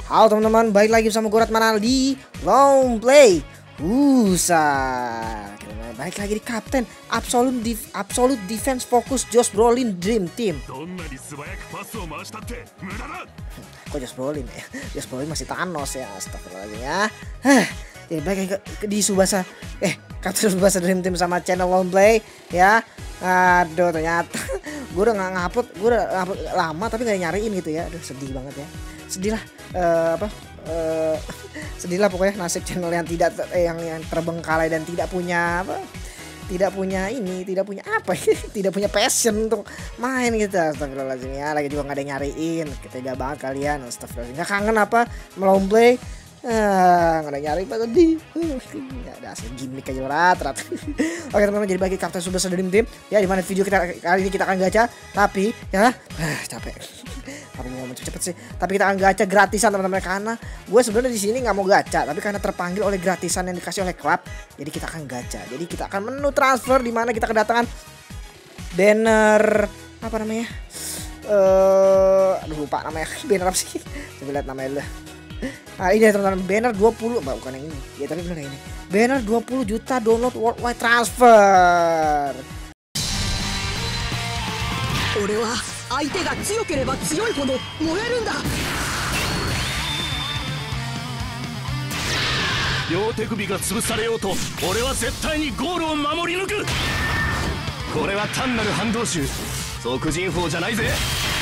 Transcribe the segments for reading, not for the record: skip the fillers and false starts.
Halo teman-teman, balik lagi bersama gue Ratmanal di Long Play balik lagi di Kapten Absolute Defense Focus Josh Brolin Dream Team. Kok Josh Brolin ya? Josh Brolin masih Thanos ya, astagfirullahaladzim ya. Ya balik lagi di Tsubasa Kapten Tsubasa Dream Team sama channel Long Play ya. Aduh, ternyata gue udah ngupload lama tapi gak nyariin gitu ya. Aduh, sedih banget ya. Sedih lah, sedih lah pokoknya nasib channel yang tidak yang terbengkalai dan tidak punya tidak punya passion untuk main gitu. Astagfirullahaladzim ya, lagi juga gak ada yang nyariin. Tega banget kalian, astagfirullahaladzim. Gak kangen apa melomplay? Nggak ada nyari pak tadi. Ya ada asli gimmick aja rat. Oke teman-teman, jadi bagi Kapten Tsubasa Dream Team ya, dimana video kita kali ini kita akan gacha, tapi ya capek. Aku mau ngomong cepet sih, tapi kita akan gacha gratisan teman-teman, karena gue sebenarnya di sini nggak mau gacha, tapi karena terpanggil oleh gratisan yang dikasih oleh klub, jadi kita akan gacha. Jadi kita akan menu transfer di mana kita kedatangan banner apa namanya? Aduh lupa namanya. Banner apa sih? Coba lihat namanya dulu. Nah ini teman-teman, banner 20, bukan yang ini ya, tapi bener ini banner 20 juta download worldwide transfer. 俺は相手が強ければ強いほど燃えるんだ。 両手首が潰されようと俺は絶対にゴールを守り抜く。これは単なる反動手、即陣砲じゃないぜ。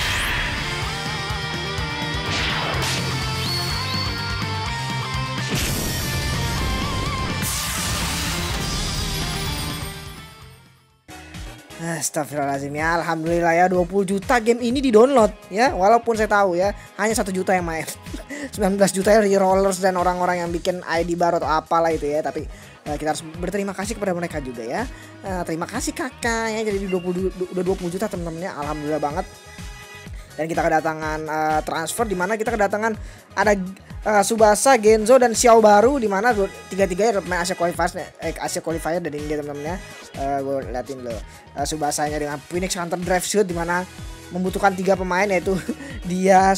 Astagfirullahaladzim ya, alhamdulillah ya 20 juta game ini di download ya, walaupun saya tahu ya hanya 1 juta yang main. 19 juta ya rollers dan orang-orang yang bikin ID baru atau apalah itu ya, tapi kita harus berterima kasih kepada mereka juga ya. Terima kasih kakak ya, jadi udah 20 juta teman-teman ya, alhamdulillah banget. Dan kita kedatangan transfer di mana kita kedatangan ada Tsubasa, Genzo dan Xiao baru, di mana tiga-tiganya main Asia Qualifier dari India teman-teman ya. Gue liatin loh Tsubasanya dengan Phoenix Hunter Drive Shoot, di mana membutuhkan 3 pemain yaitu dia,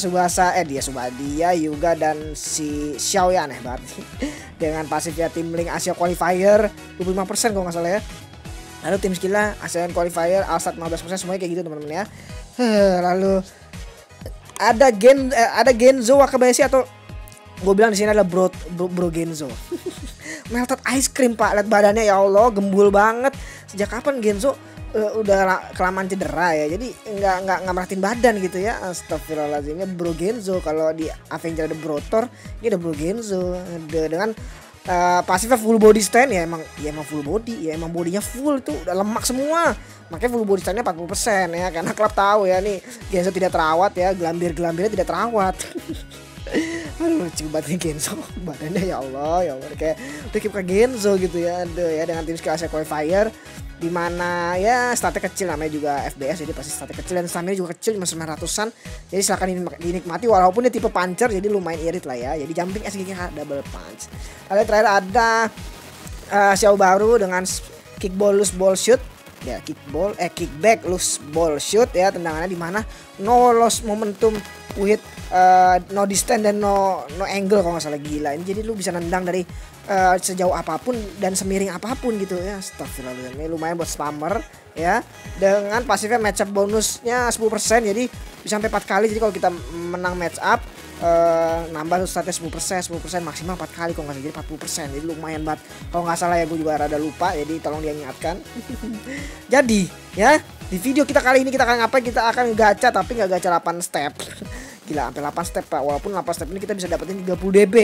Yuga dan si Xiao ya, aneh banget. Dengan pasifnya tim Link Asia Qualifier 25% kalau nggak salah ya. Lalu tim skillnya ASEAN Qualifier Alsat 15%, semuanya kayak gitu teman-teman ya. Lalu ada Genzo Wakabayashi, atau gue bilang di sini adalah bro Genzo. Melted ice cream pak, lihat badannya ya Allah, gembul banget. Sejak kapan Genzo udah kelamaan cedera ya, jadi nggak merhatiin badan gitu ya. Astagfirullahaladzimnya bro Genzo. Kalau di Avenger ada Bro Thor, ini ada bro Genzo dengan pasifnya full body stand ya, emang full body ya, emang bodinya full tuh udah lemak semua, makanya full body standnya 40% ya, karena klub tahu ya nih Genzo tidak terawat ya, gelambirnya tidak terawat. Aduh lucu banget nih Genzo, badannya ya Allah kayak kayak Genzo gitu ya. Aduh ya, dengan tim skill Asia Qualifier di mana ya statnya kecil, namanya juga FBS jadi pasti statnya kecil, dan stamina juga kecil, cuma 900-an. Jadi silakan dinikmati, walaupun dia tipe puncher jadi lumayan irit lah ya. Jadi jumping SGK double punch. Lalu terakhir ada Xiao baru dengan kickball loose ball shoot ya, kickback loose ball shoot ya, tendangannya di mana no loss momentum with no distance dan no angle kalau nggak salah. Gila ini, jadi lu bisa nendang dari sejauh apapun dan semiring apapun gitu ya. Astagfirullahaladzim, ini lumayan buat spammer ya. Dengan pasifnya match up bonusnya 10%, jadi bisa sampai 4 kali. Jadi kalau kita menang match up nambah statnya 10% maksimal 4 kali kalau nggak salah, jadi 40%. Jadi lumayan banget kalau nggak salah ya, gue juga rada lupa, jadi tolong dia ingatkan. Jadi ya di video kita kali ini kita akan ngapain? Kita akan gacha, tapi nggak gacha 8 step. Gila, sampai 8 step pak. Walaupun 8 step ini kita bisa dapetin 30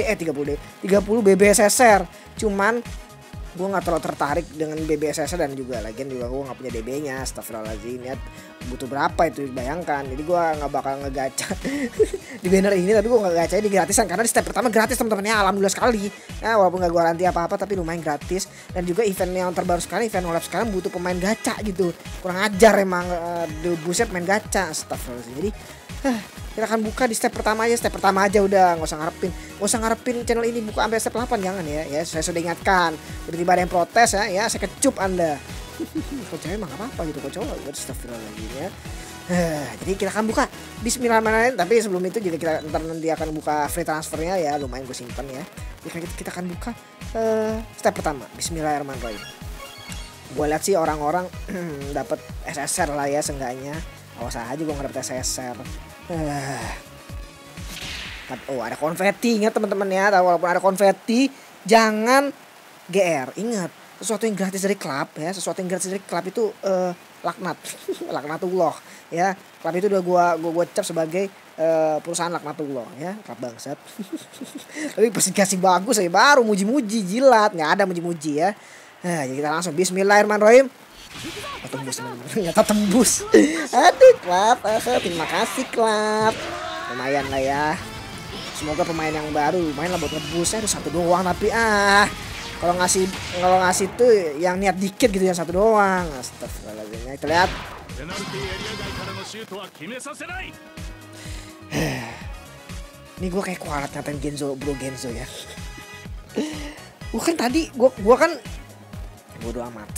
BBSSR. Cuman gue nggak terlalu tertarik dengan BBSSR, dan juga lagian juga gue nggak punya DB-nya. Astagfirullahaladzim ya, butuh berapa itu bayangkan. Jadi gue nggak bakal ngegacha di banner ini, tapi gue nggak gacha di gratisan, karena di step pertama gratis teman-teman ya, alhamdulillah sekali ya, walaupun nggak garansi apa-apa tapi lumayan gratis. Dan juga event yang terbaru sekarang, event Olaf sekarang butuh pemain gacha gitu, kurang ajar emang. Buset main gacha, astagfirullahaladzim. Jadi kita akan buka di step pertama aja udah, nggak usah ngarepin channel ini buka sampai step 8, jangan ya. Saya sudah ingatkan, tiba-tiba ada yang protes ya saya kecup Anda. Kok cewek emang apa gitu, kok cowok, astagfirullahaladzim ya. Jadi kita akan buka Bismillahirrahmanirrahim. Tapi sebelum itu juga kita nanti akan buka free transfernya ya, lumayan gue simpen ya. Jadi kita akan buka step pertama Bismillahirrahmanirrahim. Gue lihat sih orang-orang dapat SSR lah ya seenggaknya. Awas aja gue nggak dapet SSR. Oh ada konfeti, ingat teman-teman ya. Walaupun ada konfeti jangan GR. Ingat, sesuatu yang gratis dari klub ya, sesuatu yang gratis dari klub itu laknat. Laknatullah ya. Klub itu udah gua cap sebagai perusahaan laknatullah ya, klub bangsat. Tapi pasti kasih bagus ya, baru muji-muji, jilat, nggak ada muji-muji ya. Nah, jadi kita langsung Bismillahirrahmanirrahim. Tembus teman-teman, ternyata tembus. Aduh klub, terima kasih klub. Lumayan lah ya. Semoga pemain yang baru lumayan lah buat ngebus ya. Ada satu doang tapi kalau ngasih tuh yang niat dikit gitu, yang satu doang. Astagfirullahaladzim. Kita lihat. Ini gue kayak kualat ngatain Bro Genzo ya. Bukan tadi gue kan bodo amat.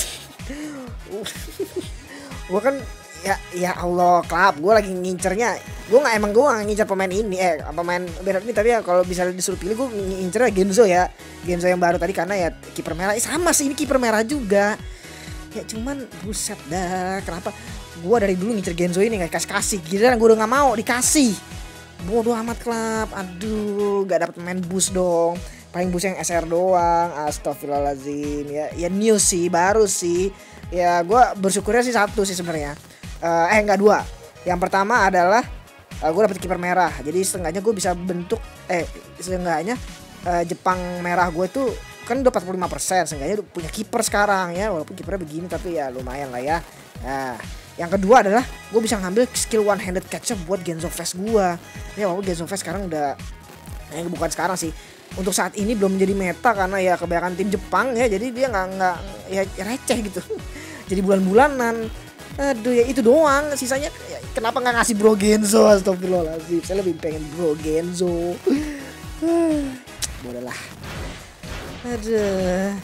Gue kan ya Allah klub, gue lagi ngincernya. Gue nggak ngincer pemain ini pemain berat ini, tapi ya kalau bisa disuruh pilih gue ngincernya Genzo ya. Genzo yang baru tadi karena ya kiper merah. Sama sih, ini kiper merah juga. Ya cuman buset dah, kenapa gue dari dulu ngincer Genzo ini nggak kasih. Giliran gue udah nggak mau dikasih. Bodoh amat klub. Aduh, gak dapet pemain boost dong. Paling boost yang SR doang. Astagfirullahaladzim. Ya new sih, baru sih. Ya gue bersyukurnya sih satu sih sebenarnya. Enggak dua. Yang pertama adalah gue dapet kiper merah. Jadi setengahnya gue bisa bentuk setengahnya Jepang merah gue tuh kan udah 45%. Setengahnya punya kiper sekarang ya. Walaupun kipernya begini tapi ya lumayan lah ya. Nah, yang kedua adalah gue bisa ngambil skill one handed catch up buat Genzo Fest gue. Ya walaupun Genzo Fest sekarang udah bukan sekarang sih. Untuk saat ini belum menjadi meta karena ya kebanyakan tim Jepang ya. Jadi dia nggak ya receh gitu. Jadi bulan-bulanan. Aduh ya itu doang, sisanya ya, kenapa nggak ngasih Bro Genzo? Astagfirullahaladzim, saya lebih pengen Bro Genzo. Bodoh lah. Aduh,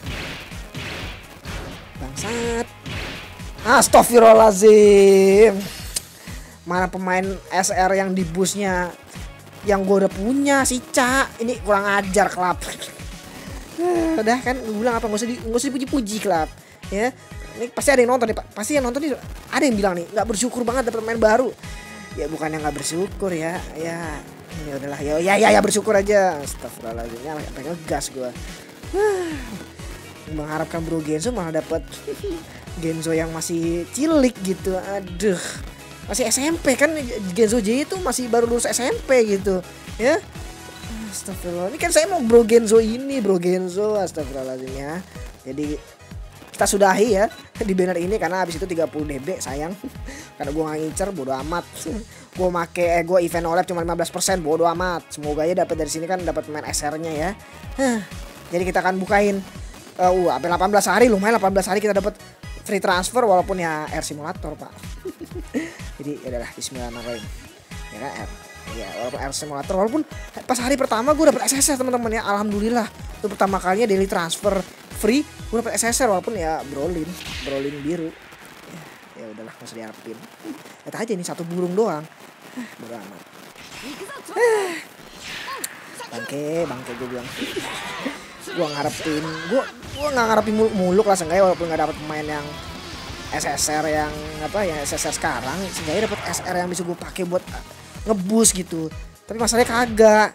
bangsat. Astagfirullahaladzim. Mana pemain SR yang di busnya yang gue udah punya si Ca. Ini kurang ajar klub. Udah kan gue bilang apa, nggak usah dipuji-puji klub ya. Ini pasti ada yang nonton nih Pak. Pasti yang nonton nih ada yang bilang nih nggak bersyukur banget dapet pemain baru. Ya bukannya nggak bersyukur ya. Ya udahlah ya bersyukur aja. Astagfirullahaladzim, pengen ngegas gue. Mengharapkan Bro Genzo malah dapet Genzo yang masih cilik gitu. Aduh, masih SMP kan. Genzo J itu masih baru lulus SMP gitu ya. Astagfirullah. Ini kan saya mau Bro Genzo ini, Bro Genzo. Astagfirullahaladzim ya. Jadi kita sudahi ya di banner ini karena habis itu 30 DB sayang. Karena gue gak ngincer, bodo amat. Gue event OLED cuma 15%, bodo amat. Semoga aja dapat dari sini kan dapat pemain SR-nya ya. Jadi kita akan bukain sampai 18 hari, lumayan 18 hari kita dapat free transfer walaupun ya R simulator, Pak. Jadi ya udahlah, bismillahirrahmanirrahim. Ya kan R. Ya walaupun R simulator, walaupun pas hari pertama gue dapet SSR teman-teman ya, alhamdulillah. Itu pertama kalinya daily transfer free, gue dapet SSR walaupun ya Brolin biru. Ya udahlah, nggak usah diharapin. Lihat aja ini satu burung doang. Bodo amat. Bangke gue bilang. Gue nggak ngarepin muluk lah, seenggaknya walaupun nggak dapet pemain yang SSR yang SSR sekarang, seenggaknya dapet SR yang bisa gue pakai buat ngebus gitu. Tapi masalahnya kagak.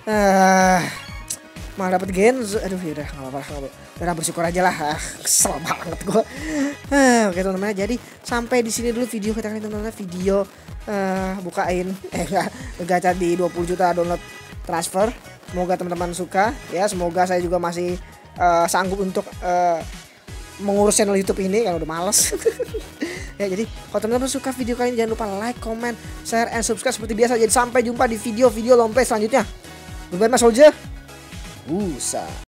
Malah dapet Genzo. Aduh yaudah gak apa-apa. Udah bersyukur aja lah. Kesel banget gue. Oke teman-teman, jadi sampai di sini dulu video kita kali ini teman-teman. Video bukain gacha di 20 juta download transfer. Semoga teman-teman suka ya. Semoga saya juga masih sanggup untuk mengurus channel YouTube ini karena udah males. Ya jadi kalau teman-teman suka video kali ini jangan lupa like, comment, share, and subscribe seperti biasa. Jadi sampai jumpa di video-video lomplay selanjutnya. Goodbye Mas Soldier. Busa.